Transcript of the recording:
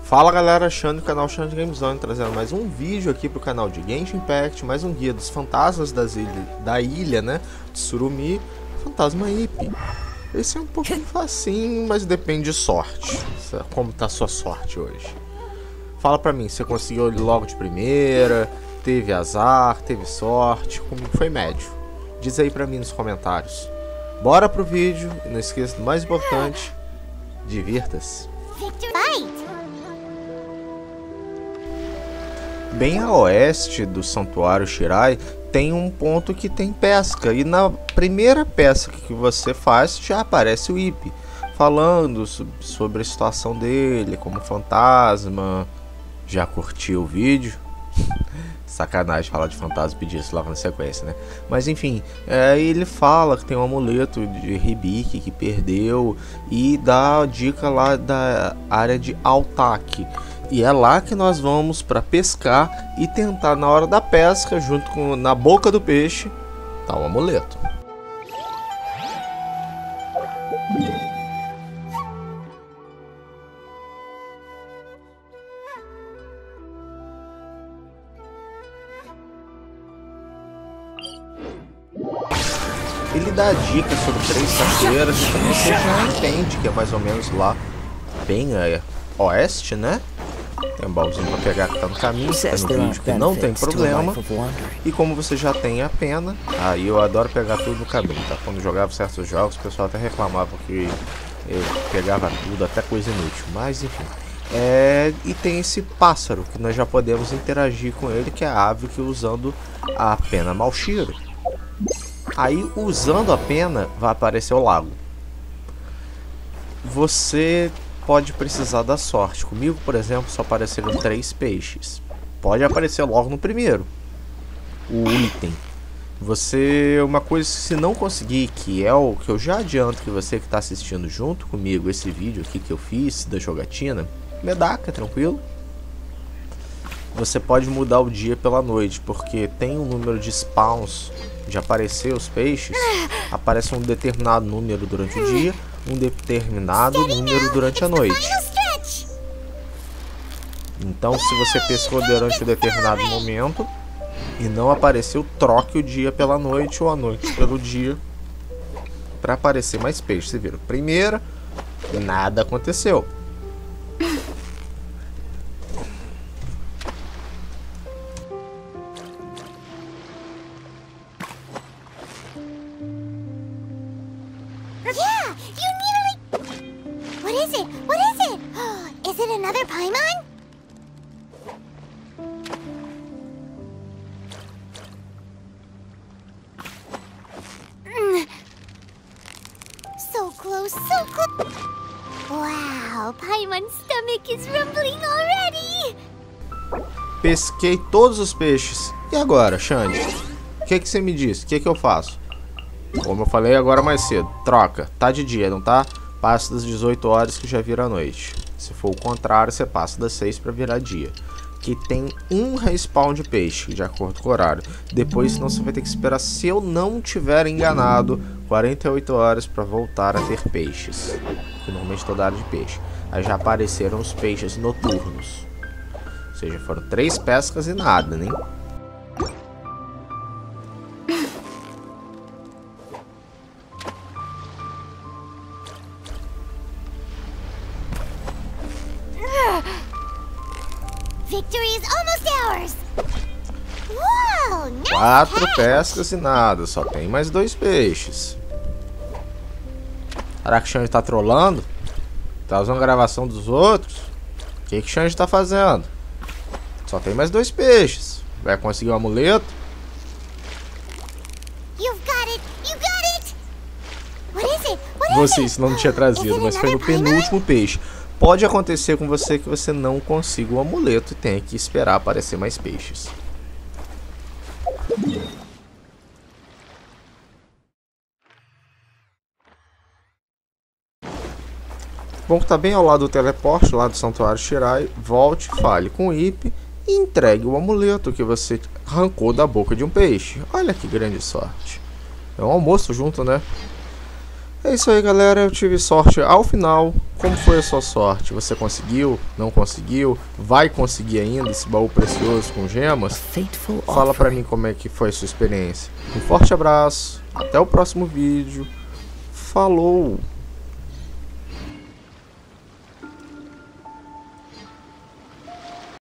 Fala galera, Xande do canal Xande Games Zone, trazendo mais um vídeo aqui pro canal de Genshin Impact, mais um guia dos fantasmas da ilha, né, de Tsurumi, Fantasma Ip. Esse é um pouquinho facinho, mas depende de sorte. Como tá a sua sorte hoje? Fala pra mim, você conseguiu logo de primeira, teve azar, teve sorte, comigo foi médio. Diz aí pra mim nos comentários. Bora pro vídeo, e não esqueça do mais importante, divirta-se. Bem a oeste do Santuário Shirai tem um ponto que tem pesca, e na primeira pesca que você faz já aparece o Ip, falando sobre a situação dele como fantasma. Já curtiu o vídeo? Sacanagem falar de fantasma e pedir isso logo na sequência, né? Mas enfim, ele fala que tem um amuleto de Hibiki que perdeu e dá a dica lá da área de Altak. E é lá que nós vamos para pescar e tentar na hora da pesca, junto com na boca do peixe, tá o amuleto. Ele dá dicas sobre 3 cachoeiras, então você já entende que é mais ou menos lá, bem oeste, né? Tem um baúzinho pra pegar que tá no caminho, tá no vídeo que não tem problema. E como você já tem a pena, aí eu adoro pegar tudo no caminho, tá? Quando eu jogava certos jogos, o pessoal até reclamava que eu pegava tudo, até coisa inútil, mas enfim. E tem esse pássaro, que nós já podemos interagir com ele, que é a ave que usando a pena Malshiro. Aí, usando a pena, vai aparecer o lago. Você pode precisar da sorte. Comigo, por exemplo, só apareceram 3 peixes. Pode aparecer logo no primeiro o item. Uma coisa que se não conseguir, que é o que eu já adianto que você que está assistindo junto comigo esse vídeo aqui que eu fiz da jogatina, Medaka, tranquilo? Você pode mudar o dia pela noite, porque tem um número de spawns de aparecer os peixes. Aparece um determinado número durante o dia, um determinado número durante a noite. Então, se você pescou durante um determinado momento e não apareceu, troque o dia pela noite ou a noite pelo dia para aparecer mais peixes. Você viram? Primeira, nada aconteceu. Is it another Paimon? So close, so close. Wow, Paimon's stomach is rumbling already. Pesquei todos os peixes. E agora, Xande? O que você me diz? O que eu faço? Como eu falei agora mais cedo, troca. Tá de dia, não tá? Passa das 18 horas que já vira noite. Se for o contrário, você passa das 6 para virar dia. Que tem um respawn de peixe, de acordo com o horário. Depois, senão você vai ter que esperar, se eu não tiver enganado, 48 horas para voltar a ter peixes. Que normalmente toda área de peixe. Aí já apareceram os peixes noturnos. Ou seja, foram 3 pescas e nada, né? Victory is almost ours. Wow, nice 4 pescas e nada, só tem mais 2 peixes. Será que o Xande tá trolando? Tá usando a gravação dos outros? O que o Xande tá fazendo? Só tem mais 2 peixes. Vai conseguir o amuleto? You've got it. You got it. What is it? Você, isso não tinha trazido, mas foi no penúltimo peixe. Pode acontecer com você que você não consiga o amuleto e tenha que esperar aparecer mais peixes. Bom, que tá bem ao lado do teleporte, lá do Santuário Shirai. Volte, fale com o Ip e entregue o amuleto que você arrancou da boca de um peixe. Olha que grande sorte. É um almoço junto, né? É isso aí, galera. Eu tive sorte ao final. Como foi a sua sorte? Você conseguiu? Não conseguiu? Vai conseguir ainda esse baú precioso com gemas? Fala pra mim como é que foi a sua experiência. Um forte abraço, até o próximo vídeo. Falou!